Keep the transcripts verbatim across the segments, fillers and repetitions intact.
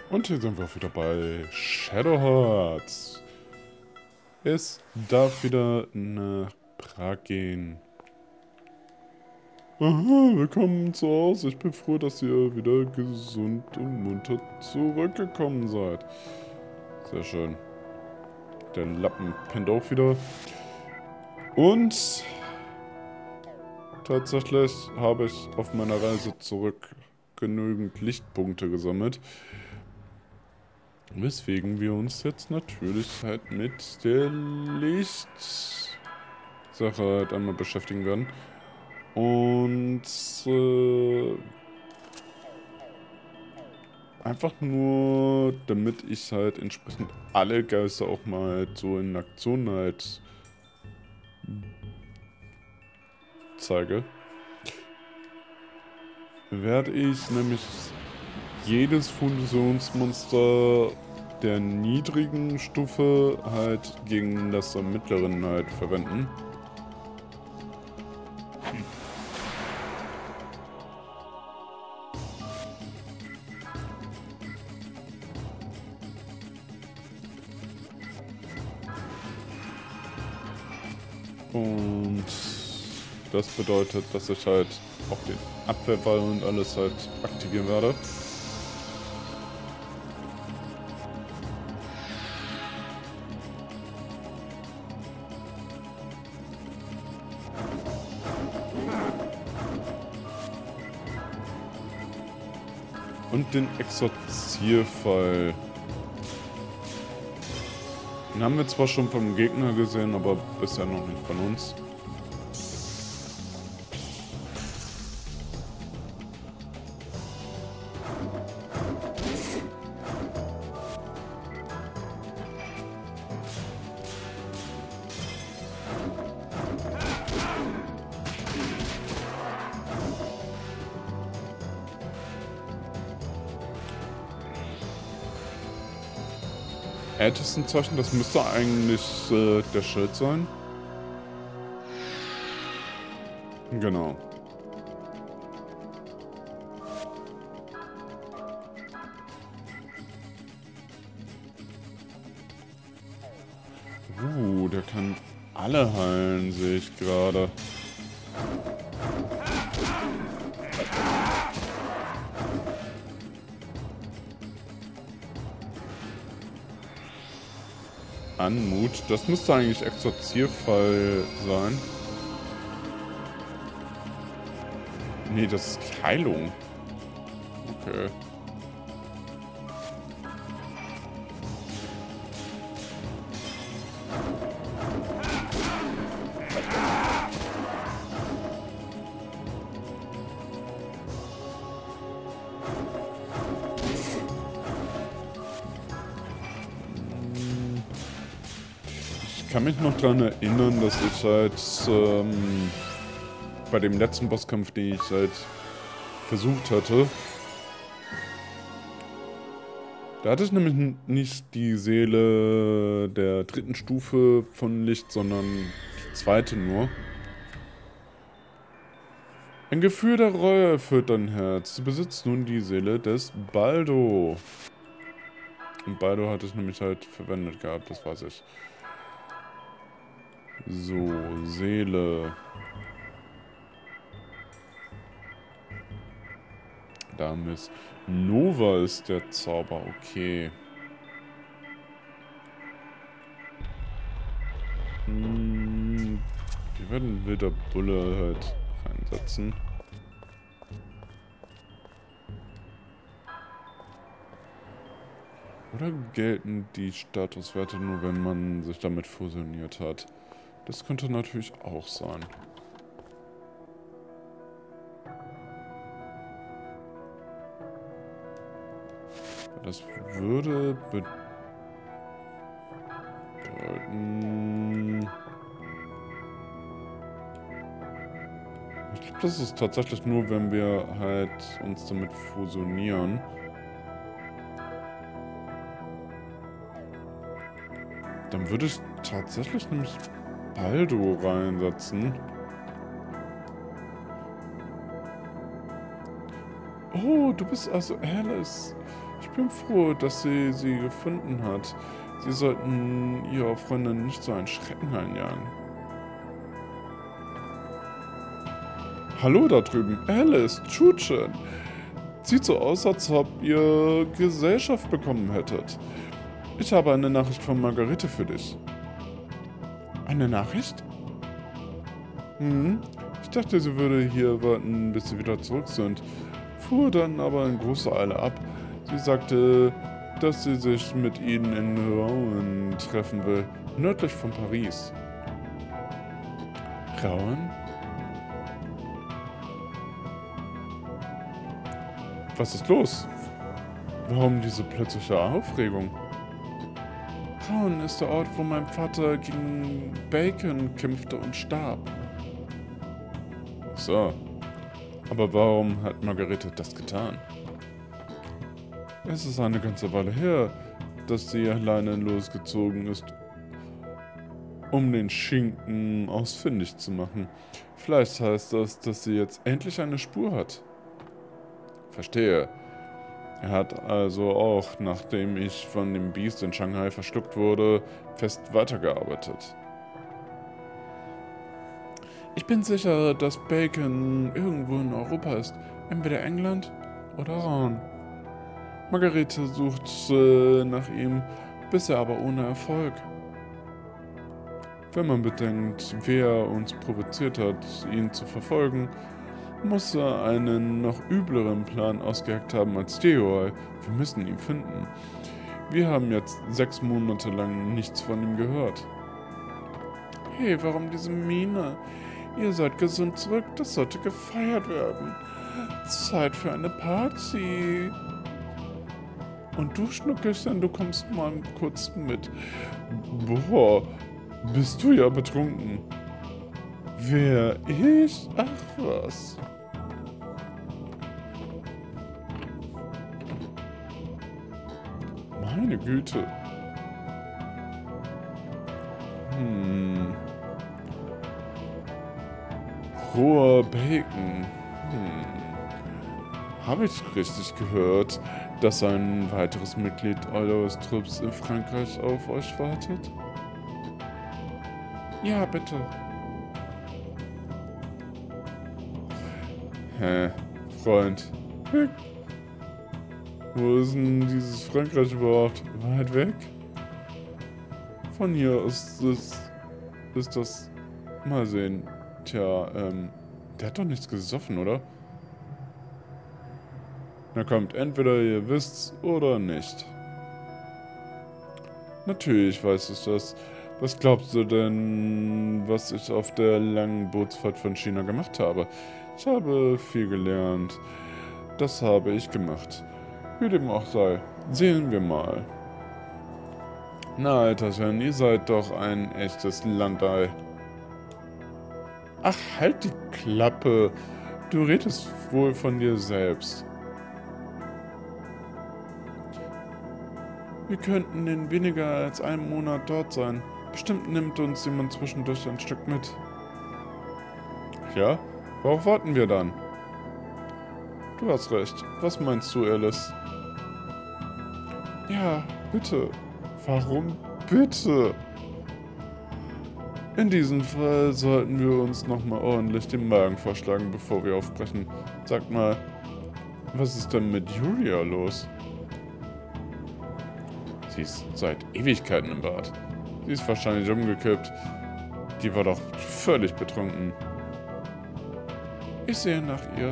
Und hier sind wir auch wieder bei Shadow Hearts. Es darf wieder nach Prag gehen. Aha, willkommen zu Hause. Ich bin froh, dass ihr wieder gesund und munter zurückgekommen seid. Sehr schön. Der Lappen pennt auch wieder. Und tatsächlich habe ich auf meiner Reise zurück genügend Lichtpunkte gesammelt. Weswegen wir uns jetzt natürlich halt mit der Lichtsache halt einmal beschäftigen werden. Und äh, einfach nur, damit ich halt entsprechend alle Geister auch mal halt so in Aktion halt zeige, werde ich nämlich jedes Fusionsmonster der niedrigen Stufe halt gegen das am mittleren halt verwenden. Und das bedeutet, dass ich halt auch den Abwehrwall und alles halt aktivieren werde. Und den Exorzierfall. Den haben wir zwar schon vom Gegner gesehen, aber bisher noch nicht von uns. Ältestenzeichen, das müsste eigentlich äh, der Schild sein. Genau. Uh, der kann alle heilen, sehe ich gerade. Anmut. Das müsste eigentlich Exorzierfall sein. Nee, das ist Heilung. Okay. Ich kann mich noch daran erinnern, dass ich halt ähm, bei dem letzten Bosskampf, den ich halt versucht hatte, da hatte ich nämlich nicht die Seele der dritten Stufe von Licht, sondern die zweite nur. Ein Gefühl der Reue erfüllt dein Herz. Du besitzt nun die Seele des Baldo. Und Baldo hatte ich nämlich halt verwendet gehabt, das weiß ich. So, Seele. Damis. Nova ist der Zauber, okay. Hm, wir werden wilder Bulle halt reinsetzen. Oder gelten die Statuswerte nur, wenn man sich damit fusioniert hat? Das könnte natürlich auch sein. Das würde bedeuten... Ich glaube, das ist tatsächlich nur, wenn wir halt uns damit fusionieren. Dann würde ich tatsächlich nämlich Baldo reinsetzen. Oh, du bist also Alice. Ich bin froh, dass sie sie gefunden hat. Sie sollten ihrer Freundin nicht so einen Schrecken einjagen. Hallo da drüben, Alice, Tschutschen. Sieht so aus, als ob ihr Gesellschaft bekommen hättet. Ich habe eine Nachricht von Margarete für dich. Eine Nachricht? Hm, ich dachte, sie würde hier warten, bis sie wieder zurück sind, fuhr dann aber in großer Eile ab. Sie sagte, dass sie sich mit ihnen in Rouen treffen will, nördlich von Paris. Rouen? Was ist los? Warum diese plötzliche Aufregung? Rouen ist der Ort, wo mein Vater gegen Bacon kämpfte und starb. So. Aber warum hat Margarete das getan? Es ist eine ganze Weile her, dass sie alleine losgezogen ist, um den Schinken ausfindig zu machen. Vielleicht heißt das, dass sie jetzt endlich eine Spur hat. Verstehe. Er hat also auch, nachdem ich von dem Biest in Shanghai verschluckt wurde, fest weitergearbeitet. Ich bin sicher, dass Bacon irgendwo in Europa ist. Entweder England oder Rouen. Margarete sucht äh, nach ihm, bisher aber ohne Erfolg. Wenn man bedenkt, wer uns provoziert hat, ihn zu verfolgen, muss er einen noch übleren Plan ausgeheckt haben als Deoy. Wir müssen ihn finden. Wir haben jetzt sechs Monate lang nichts von ihm gehört. Hey, warum diese Miene? Ihr seid gesund zurück, das sollte gefeiert werden. Zeit für eine Party. Und du, Schnuckelchen, du kommst mal kurz mit. Boah, bist du ja betrunken. Wer, ich? Ach was. Meine Güte. Hm. Roher Bacon. Hm. Habe ich richtig gehört, dass ein weiteres Mitglied eures Trupps in Frankreich auf euch wartet? Ja, bitte. Hä, Freund. Hm. Wo ist denn dieses Frankreich überhaupt? Weit weg? Von hier aus ist, ist das... Mal sehen. Tja, ähm... der hat doch nichts gesoffen, oder? Na kommt, entweder ihr wisst's oder nicht. Natürlich weiß ich das. Was glaubst du denn, was ich auf der langen Bootsfahrt von China gemacht habe? Ich habe viel gelernt. Das habe ich gemacht. Wie dem auch sei. Sehen wir mal. Na, Alterchen, ihr seid doch ein echtes Landei. Ach, halt die Klappe. Du redest wohl von dir selbst. Wir könnten in weniger als einem Monat dort sein. Bestimmt nimmt uns jemand zwischendurch ein Stück mit. Ja? Worauf warten wir dann? Du hast recht. Was meinst du, Alice? Ja, bitte. Warum bitte? In diesem Fall sollten wir uns nochmal ordentlich den Magen vorschlagen, bevor wir aufbrechen. Sag mal, was ist denn mit Julia los? Sie ist seit Ewigkeiten im Bad. Sie ist wahrscheinlich umgekippt. Die war doch völlig betrunken. Ich sehe nach ihr.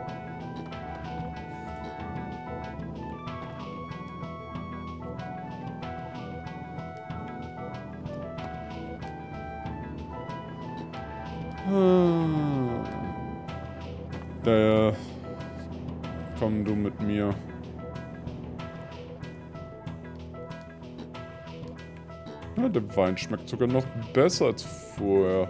Daher, komm du mit mir. Ja, der Wein schmeckt sogar noch besser als vorher.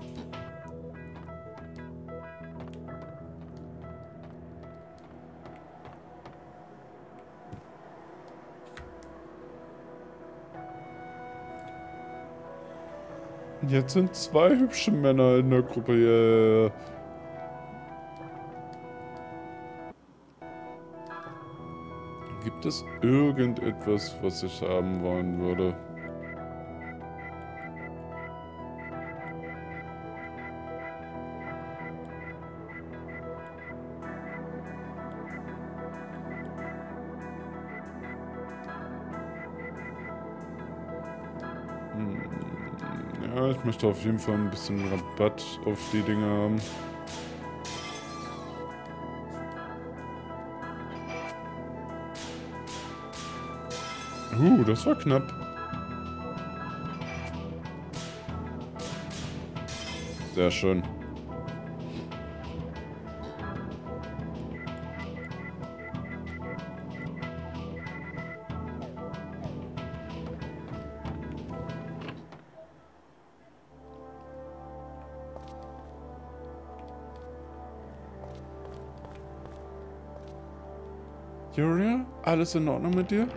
Jetzt sind zwei hübsche Männer in der Gruppe. Yeah. Gibt Gibt es irgendetwas, was ich haben wollen würde? Hm, ja, ich möchte auf jeden Fall ein bisschen Rabatt auf die Dinge haben. Uh, das war knapp. Sehr schön. Julia, alles in Ordnung mit dir?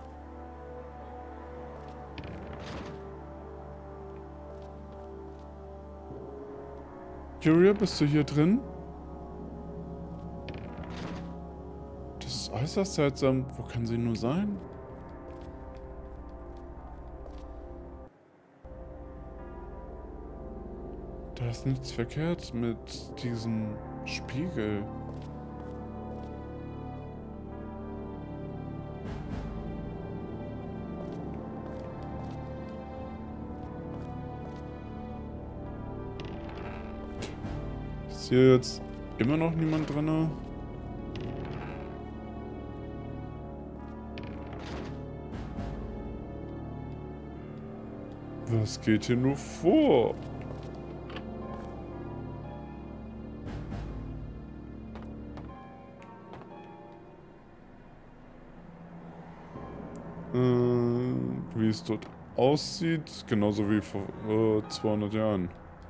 Julia, bist du hier drin? Das ist äußerst seltsam. Wo kann sie nur sein? Da ist nichts verkehrt mit diesem Spiegel. Ist hier jetzt immer noch niemand drin? Was geht hier nur vor? Äh, wie es dort aussieht, genauso wie vor äh, zweihundert Jahren.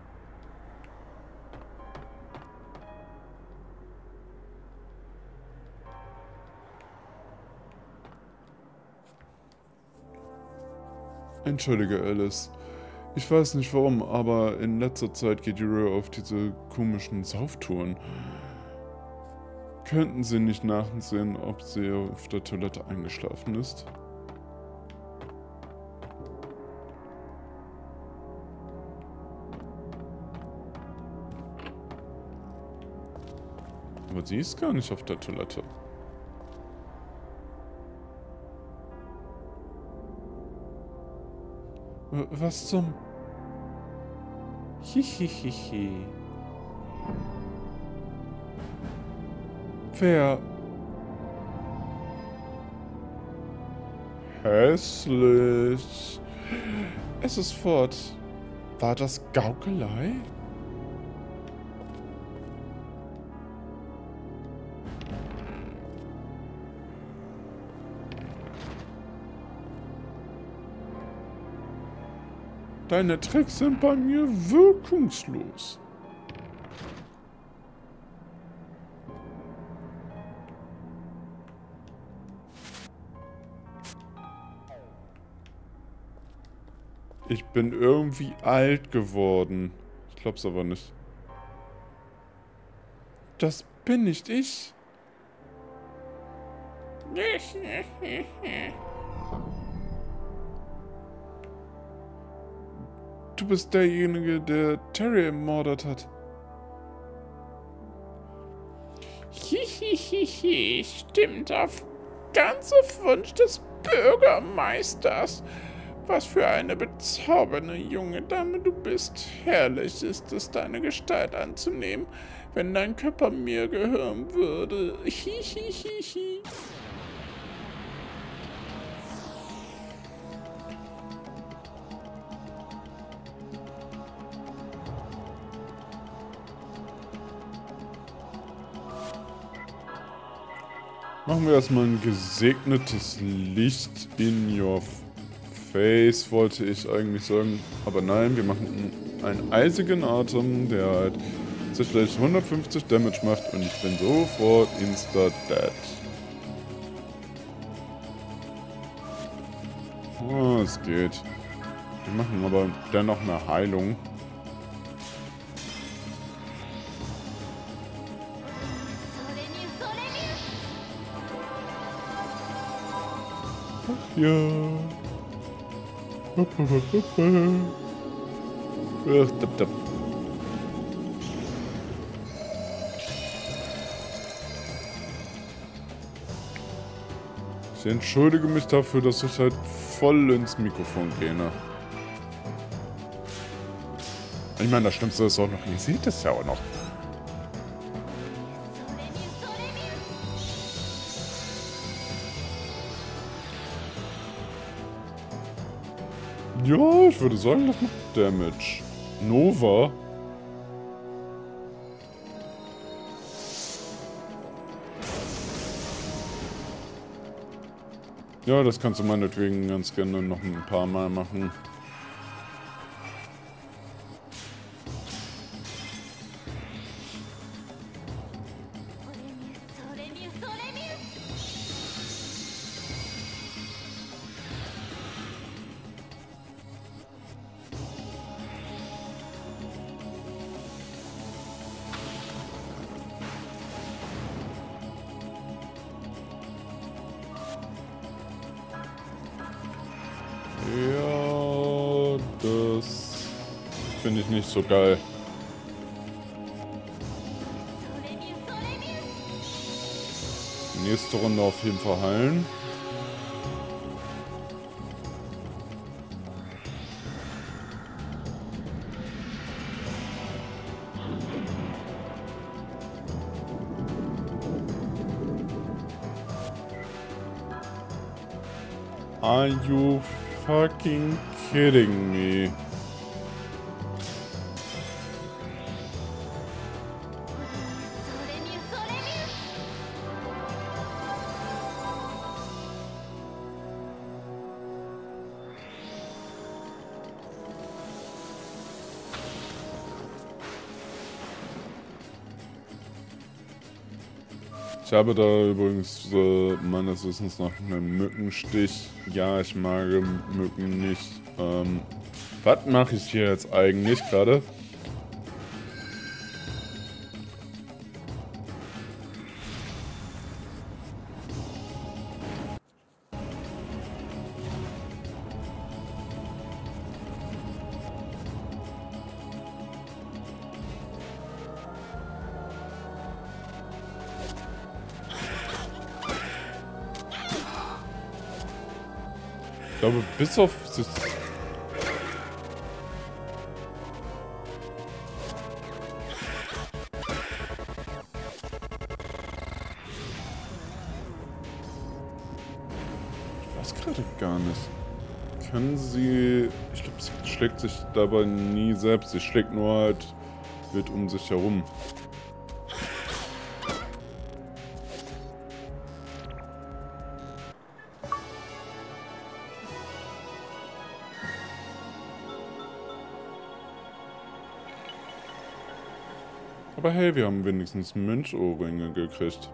Entschuldige, Alice. Ich weiß nicht warum, aber in letzter Zeit geht Julia auf diese komischen Sauftouren. Könnten Sie nicht nachsehen, ob sie auf der Toilette eingeschlafen ist? Aber sie ist gar nicht auf der Toilette. Was zum... Hihihihi. Wer... Hässlich. Es ist fort. War das Gaukelei? Deine Tricks sind bei mir wirkungslos. Ich bin irgendwie alt geworden. Ich glaub's aber nicht. Das bin nicht ich. Du bist derjenige, der Terry ermordet hat. Hihihihi, stimmt auf ganz auf Wunsch des Bürgermeisters. Was für eine bezaubernde junge Dame du bist. Herrlich ist es, deine Gestalt anzunehmen, wenn dein Körper mir gehören würde. Hihihihi. Machen wir erstmal ein gesegnetes Licht in your face, wollte ich eigentlich sagen. Aber nein, wir machen einen eisigen Atem, der halt sicherlich hundertfünfzig Damage macht und ich bin sofort insta-dead. Oh, es geht. Wir machen aber dennoch eine Heilung. Ach ja. Ach, dab, dab. Ich entschuldige mich dafür, dass ich halt voll ins Mikrofon gehe, ne? Ich meine, das Schlimmste ist auch noch, ihr seht es ja auch noch. Ja, ich würde sagen, das macht Damage. Nova. Ja, das kannst du meinetwegen ganz gerne noch ein paar Mal machen. Ja, das finde ich nicht so geil. Nächste Runde auf jeden Fall heilen. Are you fucking kidding me? Ich habe da übrigens äh, meines Wissens nach einen Mückenstich. Ja, ich mag Mücken nicht. Ähm, was mache ich hier jetzt eigentlich gerade? Ich glaube, bis auf... Ich weiß gerade gar nicht. Kann sie... Ich glaube, sie schlägt sich dabei nie selbst. Sie schlägt nur halt wild um sich herum. Aber hey, wir haben wenigstens Mönchohrringe gekriegt.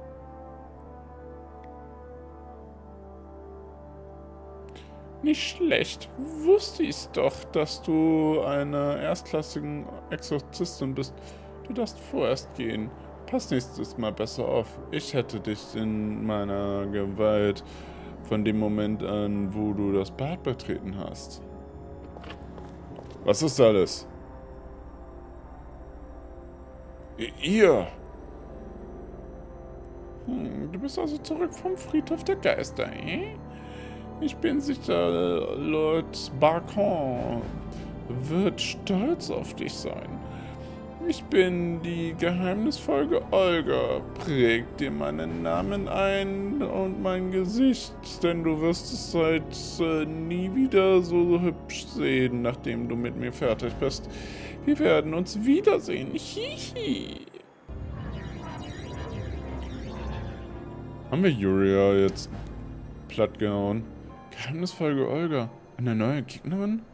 Nicht schlecht. Wusste ich's doch, dass du eine erstklassigen Exorzistin bist. Du darfst vorerst gehen. Pass nächstes Mal besser auf. Ich hätte dich in meiner Gewalt von dem Moment an, wo du das Bad betreten hast. Was ist alles? Ihr! Hm, du bist also zurück vom Friedhof der Geister, eh? Ich bin sicher, Lord Barcon wird stolz auf dich sein. Ich bin die geheimnisvolle Olga. Präg dir meinen Namen ein und mein Gesicht, denn du wirst es seit äh, nie wieder so hübsch sehen, nachdem du mit mir fertig bist. Wir werden uns wiedersehen. Hihi. Haben wir Yuria jetzt platt gehauen? Geheimnisvolle Olga. Eine neue Gegnerin?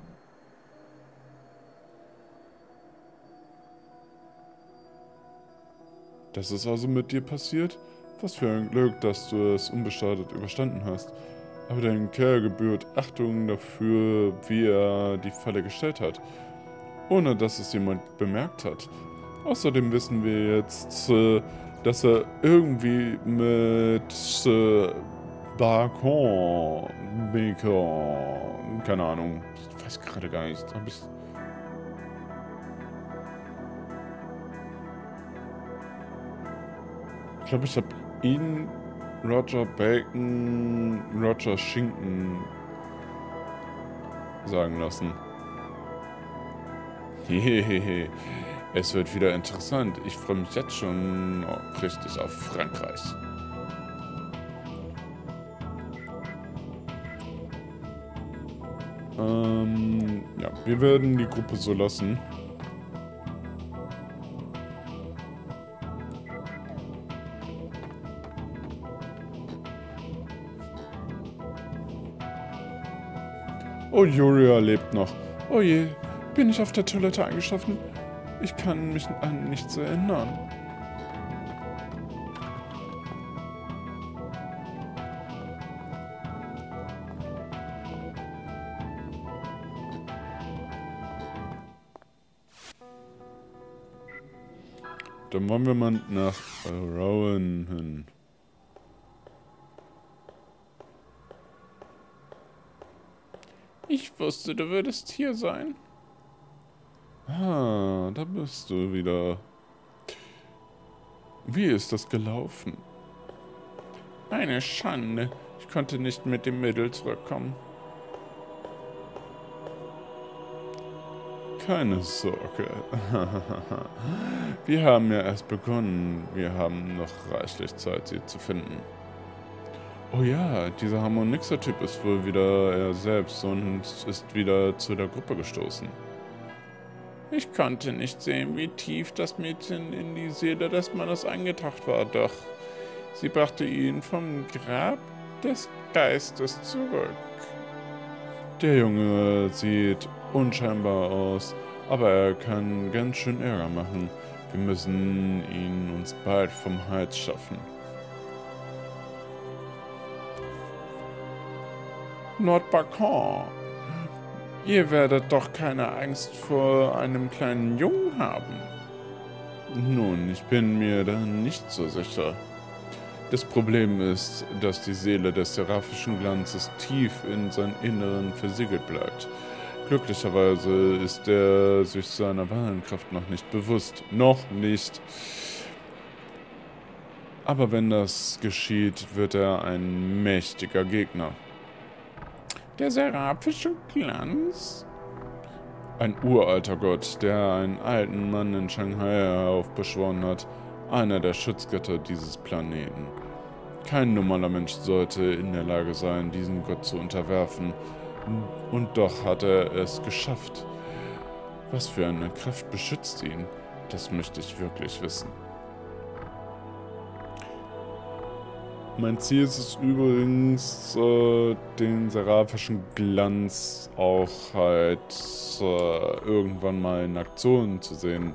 Das ist also mit dir passiert? Was für ein Glück, dass du es unbeschadet überstanden hast. Aber deinem Kerl gebührt Achtung dafür, wie er die Falle gestellt hat. Ohne dass es jemand bemerkt hat. Außerdem wissen wir jetzt, äh, dass er irgendwie mit äh, Bacon. Bacon. Keine Ahnung. Ich weiß gerade gar nicht. Hab ich... Ich glaube, ich habe ihn, Roger Bacon, Roger Schinken sagen lassen. Hehehe. Es wird wieder interessant. Ich freue mich jetzt schon richtig auf Frankreich. Ähm, ja, wir werden die Gruppe so lassen. Oh, Julia lebt noch. Oh je, bin ich auf der Toilette eingeschlafen? Ich kann mich an nichts erinnern. Dann wollen wir mal nach Rowan hin. Ich wusste, du würdest hier sein. Ah, da bist du wieder. Wie ist das gelaufen? Eine Schande. Ich konnte nicht mit dem Mädel zurückkommen. Keine Sorge. Wir haben ja erst begonnen. Wir haben noch reichlich Zeit, sie zu finden. Oh ja, dieser Harmonixer-Typ ist wohl wieder er selbst und ist wieder zu der Gruppe gestoßen. Ich konnte nicht sehen, wie tief das Mädchen in die Seele des Mannes eingetaucht war, doch sie brachte ihn vom Grab des Geistes zurück. Der Junge sieht unscheinbar aus, aber er kann ganz schön Ärger machen. Wir müssen ihn uns bald vom Hals schaffen. Lord Bacon, ihr werdet doch keine Angst vor einem kleinen Jungen haben. Nun, ich bin mir da nicht so sicher. Das Problem ist, dass die Seele des seraphischen Glanzes tief in seinem Inneren versiegelt bleibt. Glücklicherweise ist er sich seiner wahren Kraft noch nicht bewusst. Noch nicht. Aber wenn das geschieht, wird er ein mächtiger Gegner. Der seraphische Glanz? Ein uralter Gott, der einen alten Mann in Shanghai heraufbeschworen hat. Einer der Schutzgötter dieses Planeten. Kein normaler Mensch sollte in der Lage sein, diesen Gott zu unterwerfen. Und doch hat er es geschafft. Was für eine Kraft beschützt ihn? Das möchte ich wirklich wissen. Mein Ziel ist es übrigens, äh, den seraphischen Glanz auch halt äh, irgendwann mal in Aktion zu sehen.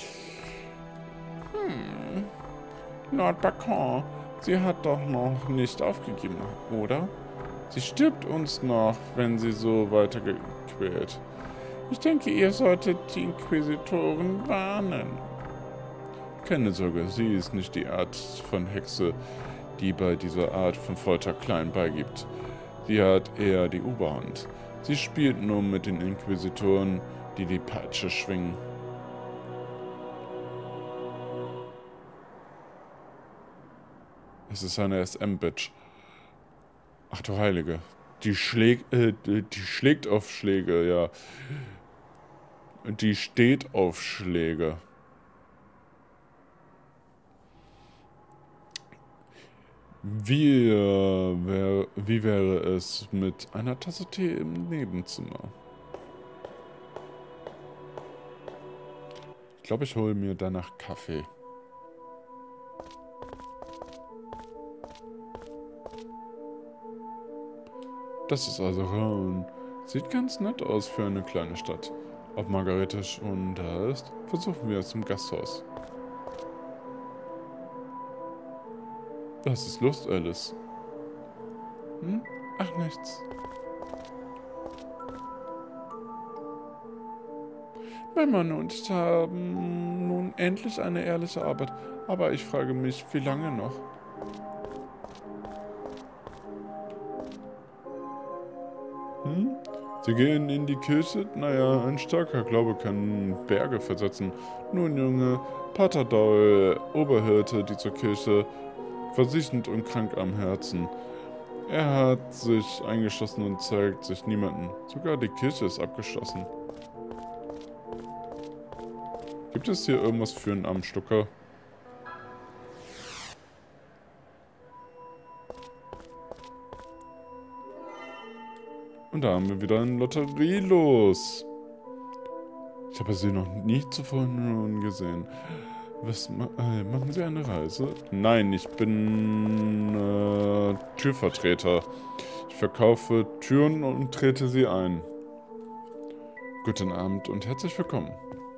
Hm. Lord Bacon, sie hat doch noch nicht aufgegeben, oder? Sie stirbt uns noch, wenn sie so weitergequält. Ich denke, ihr solltet die Inquisitoren warnen. Keine Sorge, sie ist nicht die Art von Hexe, die bei dieser Art von Folter klein beigibt. Sie hat eher die Oberhand. Sie spielt nur mit den Inquisitoren, die die Peitsche schwingen. Es ist eine S M-Bitch. Ach du Heilige. Die schlägt, äh, die schlägt auf Schläge, ja. Die steht auf Schläge. Wie, äh, wär, wie wäre es mit einer Tasse Tee im Nebenzimmer? Ich glaube, ich hole mir danach Kaffee. Das ist also Rowan. Sieht ganz nett aus für eine kleine Stadt. Ob Margarete schon da ist, versuchen wir es im Gasthaus. Was ist Lust, Alice? Hm? Ach, nichts. Mein Mann und ich haben nun endlich eine ehrliche Arbeit, aber ich frage mich, wie lange noch? Hm? Sie gehen in die Kirche? Naja, ein starker Glaube kann Berge versetzen. Nun, Junge, Pater Doll, Oberhirte dieser Kirche, versichend und krank am Herzen. Er hat sich eingeschlossen und zeigt sich niemanden. Sogar die Kirche ist abgeschlossen. Gibt es hier irgendwas für einen Armstucker? Und da haben wir wieder ein Lotterielos. Ich habe sie noch nie zuvor gesehen. Was ma äh, machen Sie eine Reise? Nein, ich bin äh, Türvertreter. Ich verkaufe Türen und trete sie ein. Guten Abend und herzlich willkommen.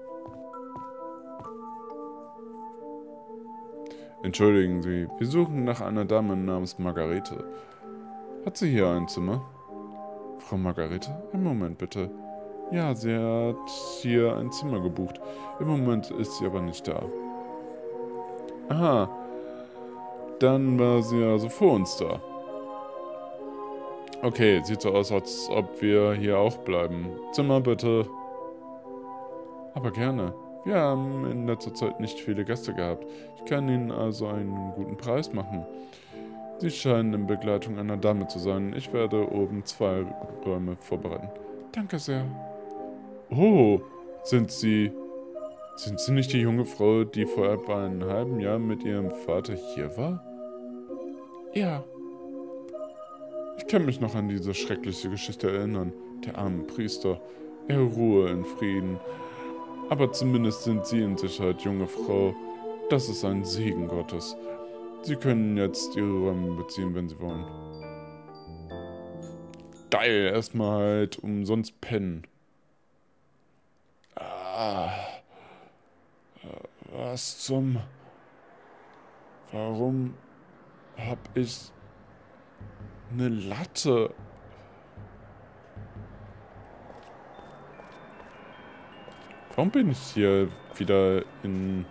Entschuldigen Sie, wir suchen nach einer Dame namens Margarete. Hat sie hier ein Zimmer? Frau Margarete? Einen Moment bitte. Ja, sie hat hier ein Zimmer gebucht. Im Moment ist sie aber nicht da. Aha. Dann war sie also vor uns da. Okay, sieht so aus, als ob wir hier auch bleiben. Zimmer bitte. Aber gerne. Wir haben in letzter Zeit nicht viele Gäste gehabt. Ich kann Ihnen also einen guten Preis machen. Sie scheinen in Begleitung einer Dame zu sein. Ich werde oben zwei Räume vorbereiten. Danke sehr. Oh, sind Sie... Sind Sie nicht die junge Frau, die vor etwa einem halben Jahr mit ihrem Vater hier war? Ja. Ich kann mich noch an diese schreckliche Geschichte erinnern. Der arme Priester. Er ruhe in Frieden. Aber zumindest sind Sie in Sicherheit, junge Frau. Das ist ein Segen Gottes. Sie können jetzt Ihre Räume beziehen, wenn Sie wollen. Geil, erstmal halt umsonst pennen. Ah. Was zum... Warum hab ich eine Latte? Warum bin ich hier wieder in...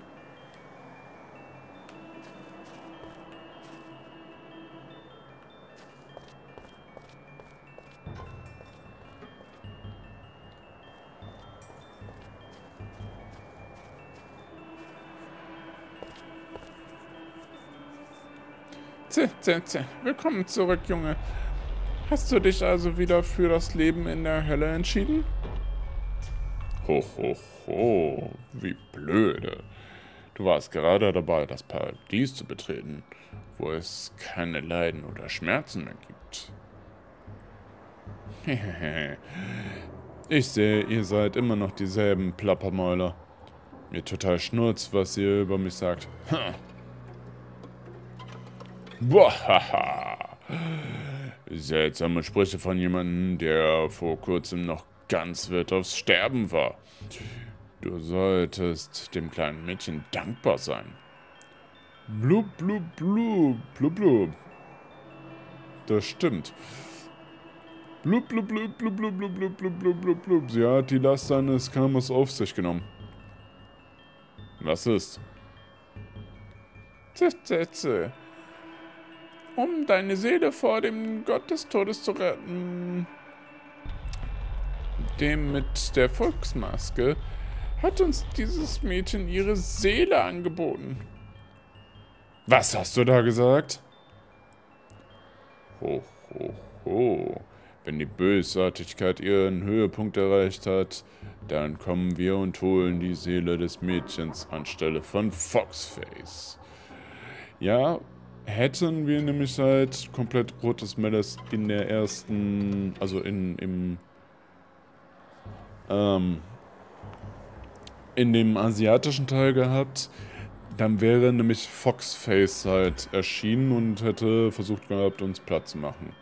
Zäh, zäh, zäh. Willkommen zurück, Junge. Hast du dich also wieder für das Leben in der Hölle entschieden? Ho, ho, ho. Wie blöde. Du warst gerade dabei, das Paradies zu betreten, wo es keine Leiden oder Schmerzen mehr gibt. Hehehe. Ich sehe, ihr seid immer noch dieselben Plappermäuler. Mir total schnurz, was ihr über mich sagt. Ha. Boah, seltsame Sprüche von jemandem, der vor kurzem noch ganz wild aufs Sterben war. Du solltest dem kleinen Mädchen dankbar sein. Blub, blub, blub, blub, blub. Das stimmt. Blub, blub, blub, blub, blub, blub, blub, blub, blub, blub, blub. Sie hat die Last seines Karmas auf sich genommen. Was ist? Zitze. Um deine Seele vor dem Gott des Todes zu retten, dem mit der Volksmaske, hat uns dieses Mädchen ihre Seele angeboten. Was hast du da gesagt? Ho, ho, ho. Wenn die Bösartigkeit ihren Höhepunkt erreicht hat, dann kommen wir und holen die Seele des Mädchens anstelle von Foxface. Ja, hätten wir nämlich halt komplett rotes Melis in der ersten, also in, im, ähm, in dem asiatischen Teil gehabt, dann wäre nämlich Foxface halt erschienen und hätte versucht gehabt, uns Platz zu machen.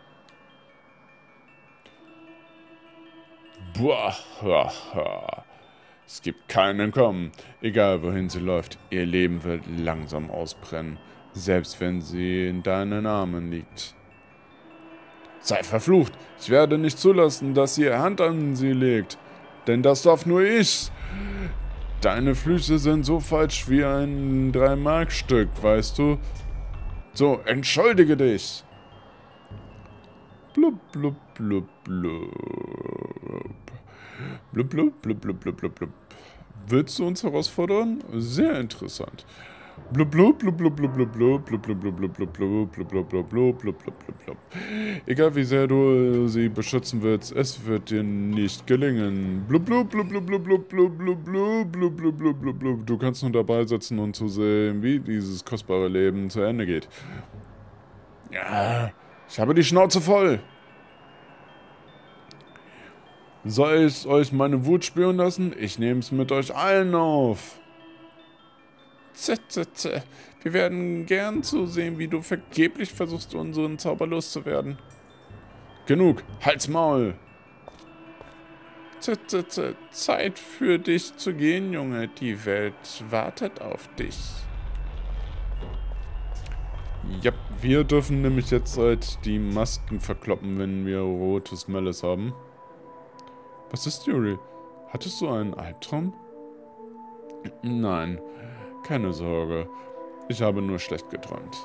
Boah, ha, ha. Es gibt kein Entkommen. Egal wohin sie läuft, ihr Leben wird langsam ausbrennen. Selbst wenn sie in deinen Armen liegt. Sei verflucht! Ich werde nicht zulassen, dass ihr Hand an sie legt. Denn das darf nur ich. Deine Flüche sind so falsch wie ein drei-Mark-Stück, weißt du? So, entschuldige dich! Blub, blub, blub, blub. Blub, blub, blub, blub, blub, blub, blub. Willst du uns herausfordern? Sehr interessant. Blub, blub, blub, blub, blub, blub, blub, blub, blub, blub, blub, blub, blub, blub, blub, blub, blub, blub, blub, blub. Egal wie sehr du sie beschützen willst, es wird dir nicht gelingen. Blub, blub, blub, blub, blub, blub, blub, blub, blub, blub, blub, blub, blub, blub. Du kannst nur dabei sitzen und zusehen, wie dieses kostbare Leben zu Ende geht. Ja, ich habe die Schnauze voll. Soll ich euch meine Wut spüren lassen? Ich nehme es mit euch allen auf. Z, z, z. Wir werden gern zusehen, wie du vergeblich versuchst, unseren Zauber loszuwerden. Genug. Halt's Maul. Z, z, z. Zeit für dich zu gehen, Junge. Die Welt wartet auf dich. Ja, wir dürfen nämlich jetzt halt die Masken verkloppen, wenn wir rotes Malice haben. Was ist, Yuri? Hattest du einen Albtraum? Nein, keine Sorge. Ich habe nur schlecht geträumt.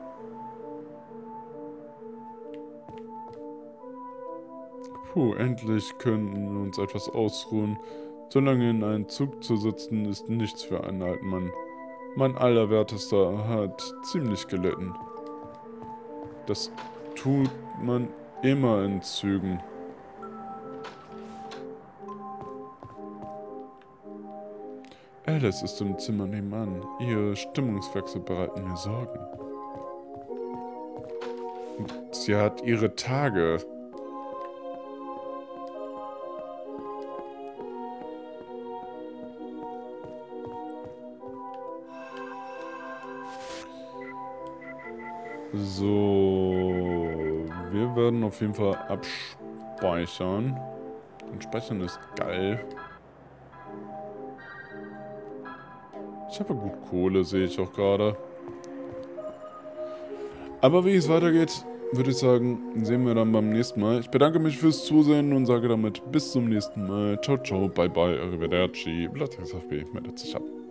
Puh, endlich können wir uns etwas ausruhen. So lange in einem Zug zu sitzen, ist nichts für einen alten Mann. Mein Allerwertester hat ziemlich gelitten. Das tut man immer in Zügen. Alice ist im Zimmer nebenan. Ihre Stimmungswechsel bereiten mir Sorgen. Sie hat ihre Tage. So, wir werden auf jeden Fall abspeichern. Und speichern ist geil. Ich habe gut Kohle, sehe ich auch gerade. Aber wie es weitergeht, würde ich sagen, sehen wir dann beim nächsten Mal. Ich bedanke mich fürs Zusehen und sage damit bis zum nächsten Mal. Ciao, ciao, bye, bye, arrivederci. Blatt X F B meldet sich ab.